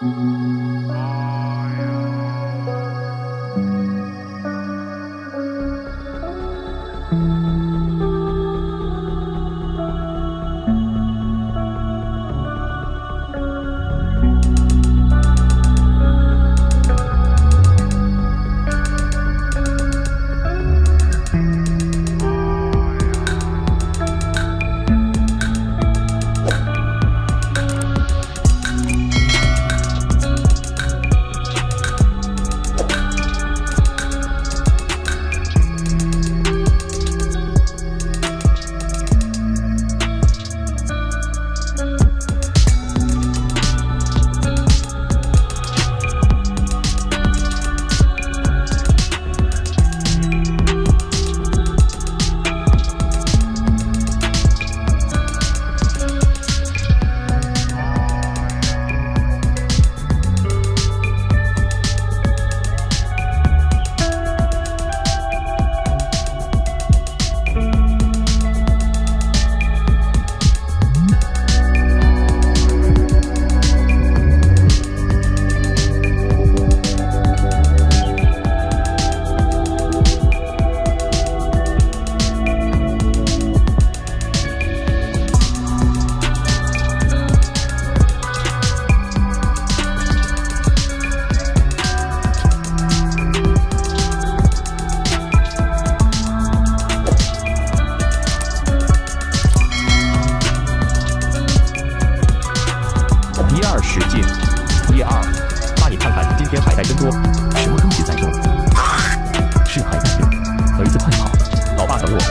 使劲，1、2，爸，你看看今天海带真多，什么东西在动？是海带肉，儿子快跑，老爸等我。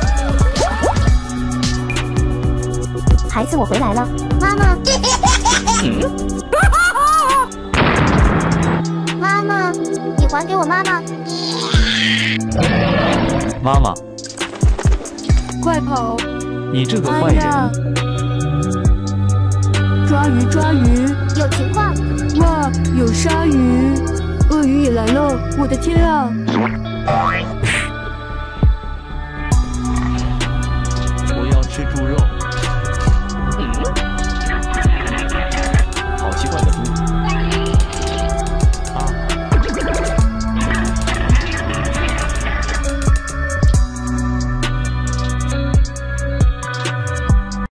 孩子，我回来了，妈妈。妈妈，你还给我妈妈。 妈妈， 快跑！ 你这个坏人！ 抓鱼，抓鱼！ 有情况！ 哇，有鲨鱼！鳄鱼也来了！我的天啊！